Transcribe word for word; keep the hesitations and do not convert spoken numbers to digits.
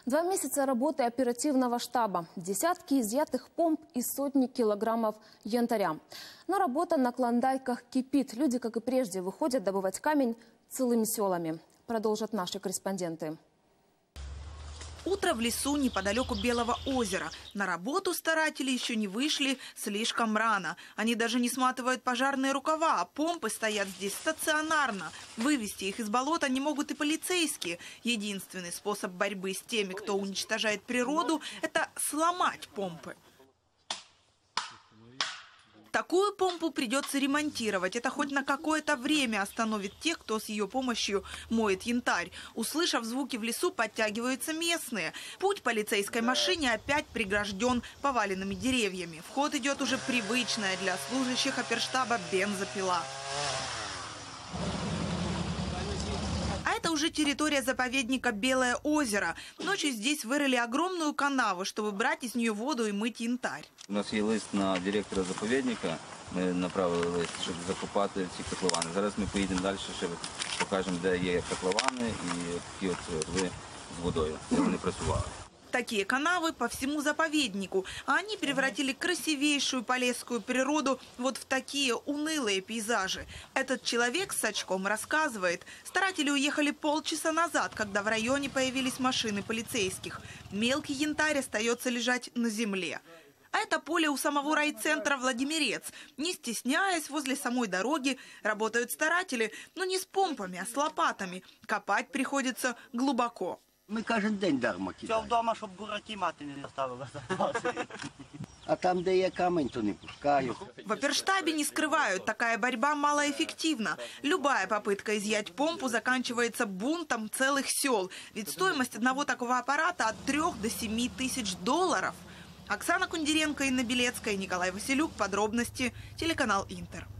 Два месяца работы оперативного штаба, десятки изъятых помп и сотни килограммов янтаря. Но работа на клондайках кипит. Люди, как и прежде, выходят добывать камень целыми селами. Продолжат наши корреспонденты. Утро в лесу неподалеку Белого озера. На работу старатели еще не вышли слишком рано. Они даже не сматывают пожарные рукава, а помпы стоят здесь стационарно. Вывести их из болота не могут и полицейские. Единственный способ борьбы с теми, кто уничтожает природу, это сломать помпы. Такую помпу придется ремонтировать. Это хоть на какое-то время остановит тех, кто с ее помощью моет янтарь. Услышав звуки в лесу, подтягиваются местные. Путь полицейской машине опять прегражден поваленными деревьями. В ход идет уже привычная для служащих оперштаба бензопила. А это уже территория заповедника Белое озеро. Ночью здесь вырыли огромную канаву, чтобы брать из нее воду и мыть янтарь. У нас є лист на директора заповідника. Ми направили лист, щоб закопати ці котловани. Зараз ми поїдемо далі, ще покажемо, де є котловани і такі от рви з водою, де вони працювали. Такие канавы по всему заповеднику, а они превратили красивейшую полесскую природу вот в такие унылые пейзажи. Этот человек с очком рассказывает, старатели уехали полчаса назад, когда в районе появились машины полицейских. Мелкий янтарь остается лежать на земле. А это поле у самого райцентра Владимирец. Не стесняясь, возле самой дороги работают старатели, но не с помпами, а с лопатами. Копать приходится глубоко. Ми кожен день дарма кидаємо. Все вдома, щоб бураки мати не заставили. А там, де є камінь, то не пускають. В оперштабе не скрывают, такая борьба малоэффективна. Любая попытка изъять помпу заканчивается бунтом целых сел. Ведь стоимость одного такого аппарата от трех до семи тысяч долларов. Оксана Кундеренко, Инна Белецкая, Николай Василюк. Подробности. Телеканал Интер.